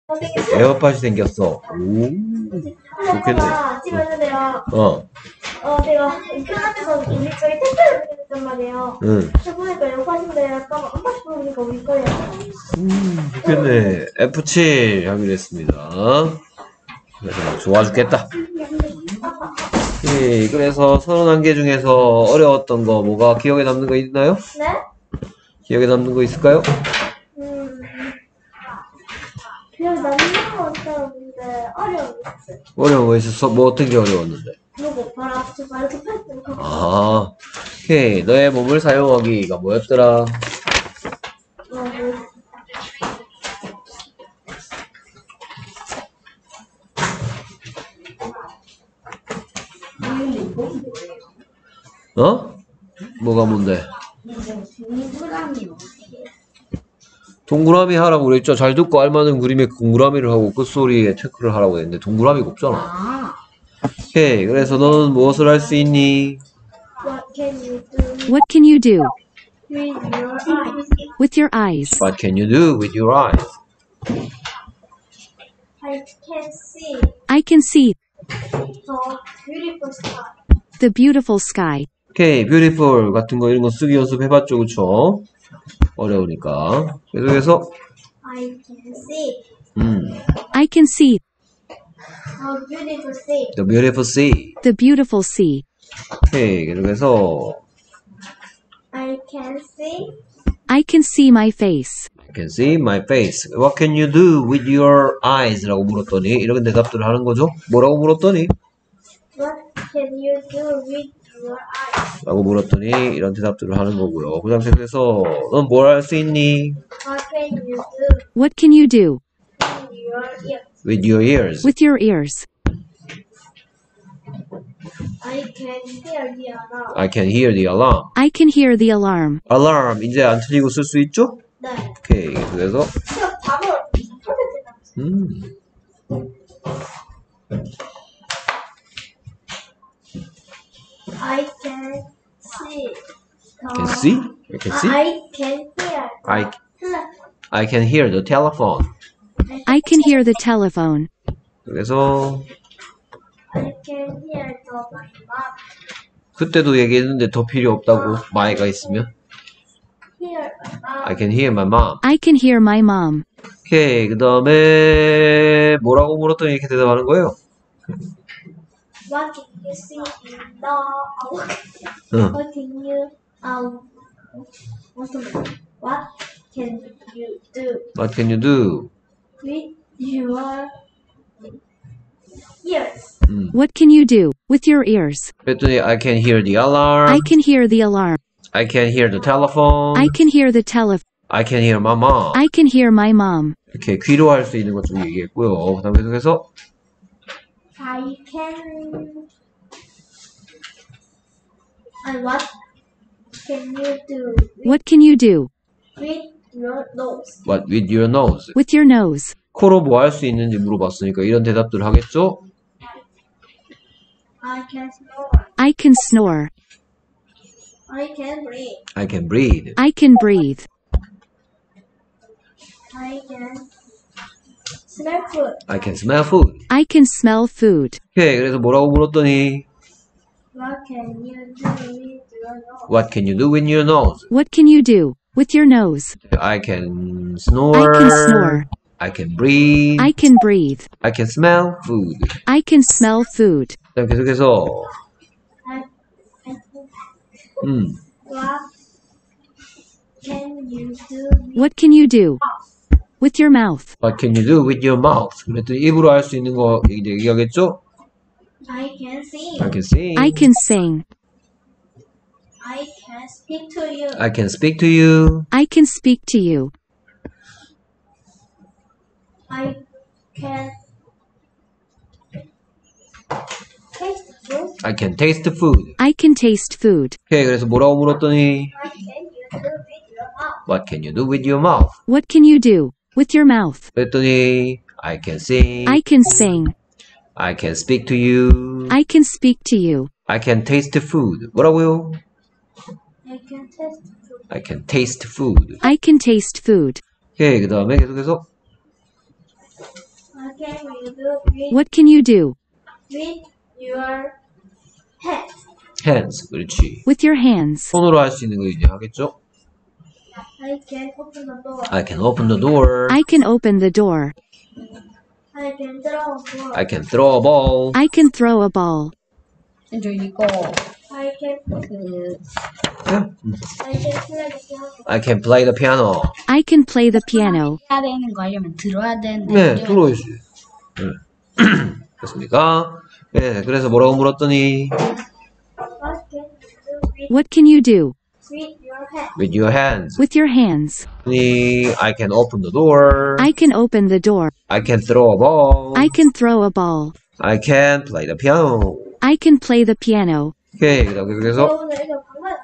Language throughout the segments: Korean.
선생님. 에어팟이 생겼어. 오, 좋겠네. 집에 있는데요. 내가 편집에서 우리 저희 택배를 보냈단 말이에요. 응. 해보니까 에어팟인데 약간 한 번씩 보니까 우리 거예요. 좋겠네. F7 하기로 했습니다. 그래서 좋아 죽겠다. 예, 그래서 31개 중에서 어려웠던 거 뭐가 기억에 남는 거 있나요? 네? 기억에 남는 거 있을까요? 그냥 남는 거 같았는데 어려운 거 있어요. 어려운 거 있었어? 뭐 어떤 게 어려웠는데? 그리고 바로 앞에 바로 급했던 거. 아, 오케이. 너의 몸을 사용하기가 뭐였더라? 어? 뭐가 뭔데? 동그라미 하라고 그랬죠. 잘 듣고 알맞은 그림에 동그라미를 하고 끝소리에 체크를 하라고 했는데 동그라미가 없잖아. 오케이. 그래서 너는 무엇을 할 수 있니? What can you do What can you do with your eyes? with your eyes? What can you do with your eyes? I can see I can see the beautiful sky. the beautiful sky. 오케이. beautiful 같은 거 이런 거 쓰기 연습해봤죠. 그쵸? 어려우니까. 계속해서 I can see I can see the beautiful sea. the beautiful sea. 오케이. 계속해서 I can see my face. I can see my face. What can you do with your eyes? 라고 물었더니 이런 대답들을 하는 거죠. 뭐라고 물었더니? What can you do with your eyes? 라고 물었더니 이런 대답들을 하는 거고요. 그 다음 계속해서 넌 뭘 할 수 있니? What can you do What can you do with your ears? With your ears. with your ears? I can hear the alarm. I can hear the alarm. I can hear the alarm. alarm 이제 안 틀리고 쓸 수 있죠? 네. 오케이. 그래서 단어 I can see. can see? I can see? I can hear. I can hear the telephone. I can hear the telephone. 그래서 I can hear the my mom. 그때도 얘기했는데 더 필요 없다고 my가 있으면 Hear my mom. I can hear my mom. I can hear my mom. 오케이. 그 다음에 뭐라고 물었더니 이렇게 대답하는 거예요? What can you see in the 응. What can you What can you do What can you do? with your ears? What can you do with your ears? 그랬더니 I can hear the alarm. I can hear the alarm. I can hear the telephone. I can hear the telephone. I can hear my mom. I can hear my mom. 이렇게 귀로 할 수 있는 것 좀 얘기했고요. 그 다음에 계속해서 I can. And what can you do What can you do with your nose? What with your nose? with your nose? 코로 뭐 할 수 있는지 물어봤으니까 이런 대답들 하겠죠? I can snore. I can snore. I can breathe. I can breathe. I can breathe. I can smell food. I can smell food. I can smell food. 오케이. 그래서 뭐라고 물었더니 What can you do with your nose? What can you do with your nose? What can you do with your nose? I can snore. I can snore. I can breathe. I can breathe. I can smell food. I can smell food. 그다음 계속해서 I What can you do What can you do with with your mouth? What can you do with your mouth? 그랬더니 입으로 할 수 있는 거 얘기하겠죠? I can sing. I can sing. I can sing. I can speak to you. I can speak to you. I can speak to you. I can taste food. I can taste food. I can taste food. 오케이. 그래서 뭐라고 물었더니 What can you do with your mouth? What can you do with your mouth? What can you do with your mouth? 그랬더니 I can sing. I can sing. I can speak to you. I can speak to you. I can taste food. 뭐라고요? I can taste food. I can taste food. I can taste food. 오케이. 그 다음에 계속해서 What can you do with, What can you do? with your hands? hands. 그렇지. With your hands. 손으로 할 수 있는 거 이제 하겠죠? I can open the door. I can open the door. I can open the door. I can throw a ball. I can throw a ball. I can throw a ball. 저 이거 I can 그 I can play the piano. I can play the piano. I can play the piano. 해야 되는 거 하려면 들어야 되는데 네, 들어야지. 네. 됐습니까? 네, 그래서 뭐라고 물었더니 What can you do What can you do? with your hands? with your hands. With your hands. I can open the door. I can open the door. I can throw a ball. I can throw a ball. I can play the piano. I can play the piano. 오케이. 그래서 여러분들 이거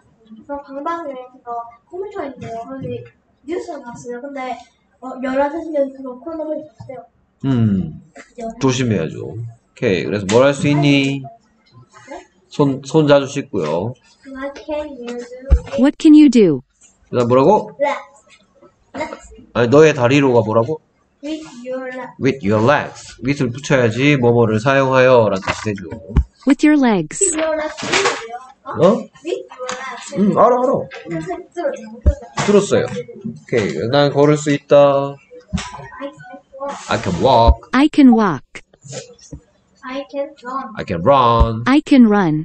방방에서 컴퓨터인데요. 거기 뉴스가 나왔어요. 근데 11시 그거 코너를 줬어요. 조심해야죠. 오케이. 그래서 뭘 할 수 있니? 손 자주 씻고요. What can you do What can you do? 그다음 뭐라고? 아니 너의 다리로가 뭐라고? with your legs? With your legs. with를 붙여야지 뭐뭐를 사용하여라는 뜻이 되죠. With your legs. With your legs. 어? With your legs. 알아. 들었어요. 오케이. 난 걸을 수 있다. I can walk. I can walk. I can run. I can run. I can run.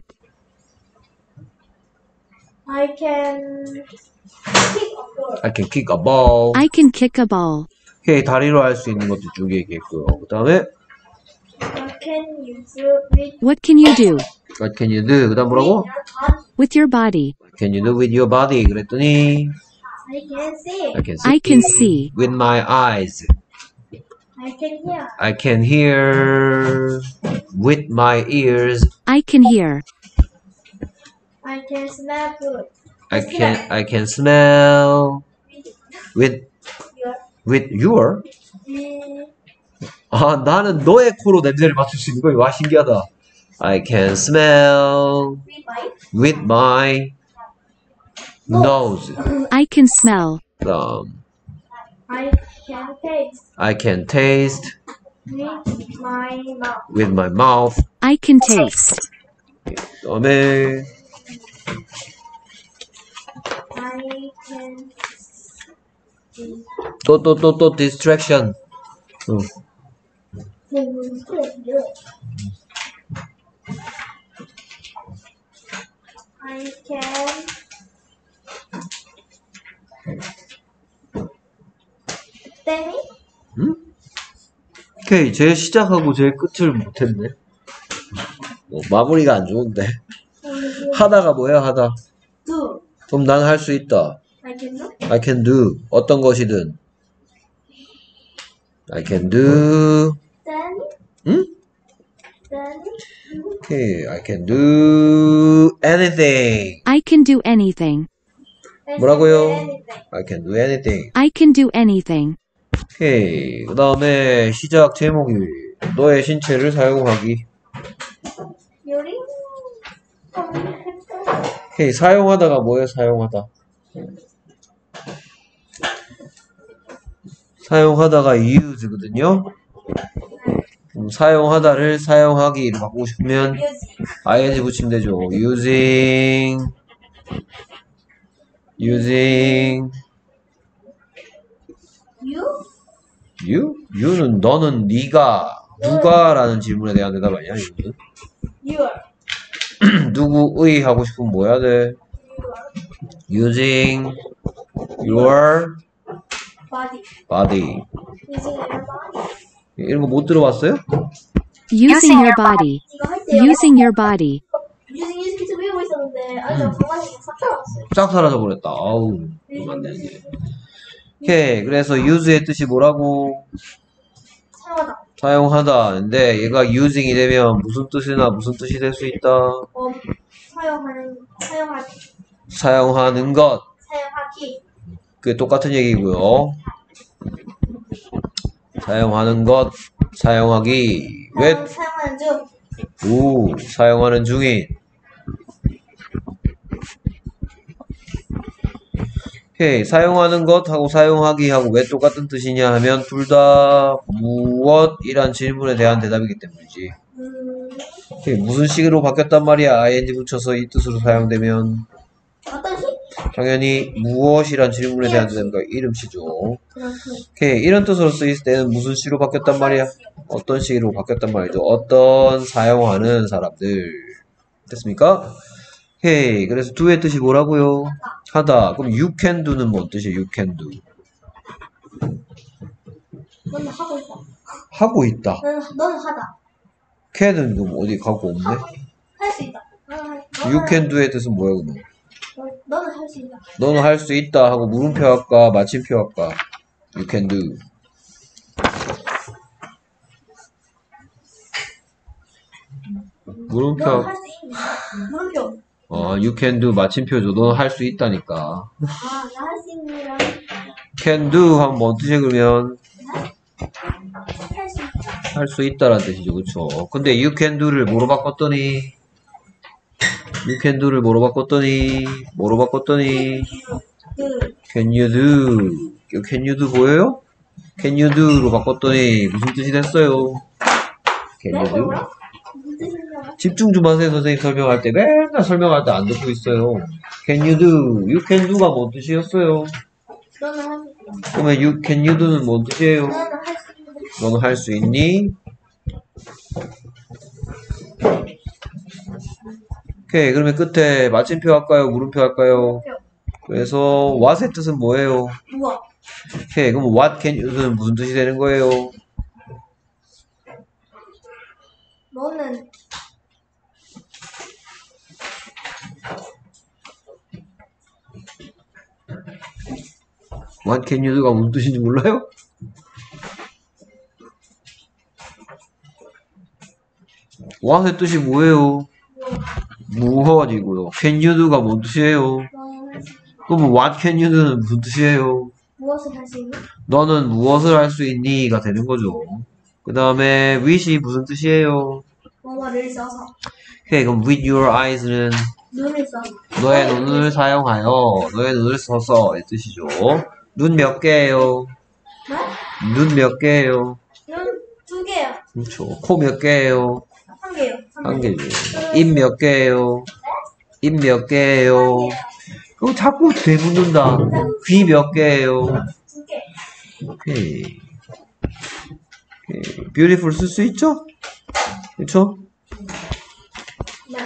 I can kick a ball. I can kick a ball. I can kick a ball. 오케이. 다리로 할 수 있는 것도 쭉 얘기했고요. 그 다음에 What can you do with What can you do? What can you do? 그 다음 뭐라고? With your body. What can you do with your body? 그랬더니 I can see. I can see. I can see. With my eyes. I can hear. I can hear with my ears. I can hear. I can smell food. I can smell with your. 아, 나는 너의 코로 냄새를 맡을 수 있는 거야. 와, 신기하다. I can smell with my nose. I can smell. I can taste I can taste with my mouth. with my mouth. I can taste. 그다음에 I can 또 distraction. I can 땡이? 오케이, 제일 시작하고 제일 끝을 못했네. 마무리가 안 좋은데. 하다가 뭐야, 하다. do. 그럼 난 할 수 있다. I can do. I can do. 어떤 것이든. I can do. 땡이? 응? 땡이? 오케이, I can do anything. I can do anything. 뭐라고요? I can do anything. I can do anything. 오케이, 그 다음에 시작 제목이 너의 신체를 사용하기. 요리? 오케이, 사용하다가 뭐예요? 사용하다. 사용하다가 use거든요. 사용하다를 사용하기로 바꾸고 싶으면 ing 붙이면 되죠. using You? you는 너는 네가 누가라는 질문에 대한 대답 아니야? you는 Your. 누구의 하고 싶으면 뭐 해야 돼? using your Body. body. Using your body. 이런 거 못 들어봤어요? Using your body. 이거 할 때요. Using your body. using 계속 외우고 있었는데 아까 방안이 싹 들어갔어요. 싹 사라져 버렸다. 아우, 이러면 안 되는데. 오케이, 그래서 use의 뜻이 뭐라고? 사용하다. 사용하다인데 얘가 using이 되면 무슨 뜻이나 무슨 뜻이 될 수 있다? 사용하는 것. 사용하기. 그게 똑같은 얘기고요. 사용하는 것, 사용하기. 왜? 사용하는 중. 오, 사용하는 중인. 오케이. 사용하는 것하고 사용하기 하고 왜 똑같은 뜻이냐 하면 둘 다 무엇이란 질문에 대한 대답이기 때문이지. 오케이. 무슨 식으로 바뀌었단 말이야. ing 붙여서 이 뜻으로 사용되면 어떤 식? 당연히 무엇이란 질문에 대한 대답이니까 이름시죠. 그렇죠. 오케이. 이런 뜻으로 쓰일 때는 무슨 식으로 바뀌었단 말이야. 어떤 식으로 바뀌었단 말이죠. 어떤 사용하는 사람들. 됐습니까? 오케이. 그래서 do의 뜻이 뭐라고요? 하다. 그럼 you can do는 뭔 뜻이에요? you can do. 너는 하고 있다. 하고 있다. 너는 하다. can은 그럼 어디 가고 없네? 할 수 있다. you can do의 뜻은 뭐야 그러면? 너는 할 수 있다. 너는 할 수 있다 하고 물음표 할까 마침표 할까? you can do. 물음표. 너는 할 수 있다. 물음표. you can do 마침표죠. 너는 할 수 있다니까. 나 할 수 있는 can do 하면 뭔 뜻이야 그러면? 할 수 있다. 할 수 있다라는 뜻이죠. 그쵸? 근데 you can do를 뭐로 바꿨더니? you can do를 뭐로 바꿨더니? can you do? can you do 보여요? can you do로 바꿨더니 무슨 뜻이 됐어요? can you do? 집중 좀 하세요. 선생님 설명할 때 맨날 설명할 때 안 듣고 있어요. can you do? you can do가 뭔 뜻이었어요? 너는 할 수 있다. 그러면 can you do는 뭔 뜻이에요? 너는 할 수 있다. 너는 할 수 있니? 오케이. 그러면 끝에 마침표 할까요? 물음표 할까요? 그래서 what의 뜻은 뭐예요? 무엇? 오케이. 그럼 what can you do는 무슨 뜻이 되는 거예요? 너는 what can you do가 무슨 뜻인지 몰라요? what의 뜻이 뭐예요? 무엇이고요. can you do가 뭔 뜻이에요? 너는 할 수 있다. 그럼 what can you do는 무슨 뜻이에요? 무엇을 할 수 있니? 너는 무엇을 할 수 있니?가 되는 거죠. 그 다음에 with이 무슨 뜻이에요? 뭐뭐를 써서 오케이, 그럼 with your eyes는 눈을 써서 너의 눈을 사용하여, 너의 눈을 써서 이 뜻이죠. 눈 몇 개예요? 네? 눈 몇 개예요? 눈 2개요. 그렇죠. 코 몇 개예요? 3개요. 한 개죠. 입 몇 개예요? 입 몇 개예요? 그거 자꾸 되묻는다. 귀 몇 개예요? 2개. 오케이. 오케이. beautiful 쓸 수 있죠? 그렇죠? 네.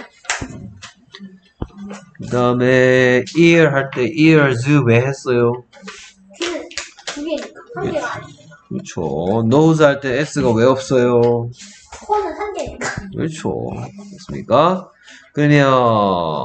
그 다음에 ear 할 때 ears 왜 했어요? 귀는 2개니까 3개가 아니에요. 그렇죠. nose 할 때 s가 왜 없어요? 코는 3개니까. 그렇죠. 됐습니까? 그러면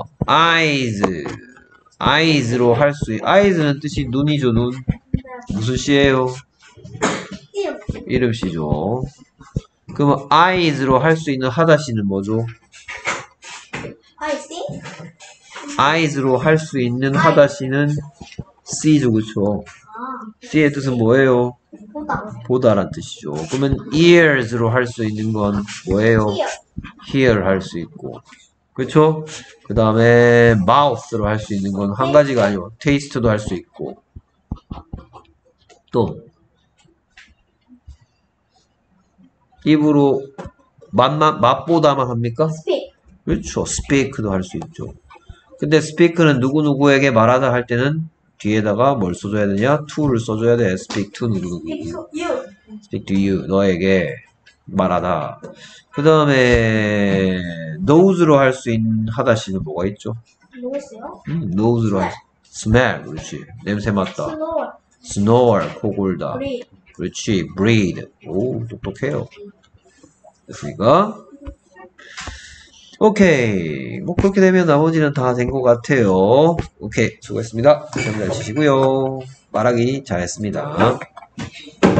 eyes로 할 수 eyes는 뜻이 눈이죠. 눈. 무슨 씨예요? 이름. 이름 씨죠. 그러면 eyes로 할 수 있는 하다 씨는 뭐죠? I see. eyes로 할 수 있는 하다 씨는 C죠. 그렇죠. C의 뜻은 뭐예요? 보다. 보다란 뜻이죠. 그러면 ears로 할 수 있는 건 뭐예요? Here. hear 할 수 있고. 그렇죠? 그 다음에 mouth로 할 수 있는 건 한 가지가 아니고 taste도 할 수 있고. 또 입으로 맛보다만 합니까? Speak. 그렇죠. speak도 할 수 있죠. 근데 speak는 누구누구에게 말하다 할 때는 뒤에다가 뭘 써줘야 되냐? to를 써줘야 돼. speak to 누구누구. Speak to you. speak to you. 너에게 말하다. 그 다음에 nose로 할 수 있는 하다시는 뭐가 있죠? 누구세요? nose로 할 수. smell. 그렇지. 냄새 맡다. Snore. snore. 코 골다. Breathe. 그렇지. breathe. 오, 똑똑해요. 됐습니까? 오케이. 뭐 그렇게 되면 나머지는 다 된 것 같아요. 오케이. 수고했습니다. 시험 잘 치시고요. 말하기 잘했습니다.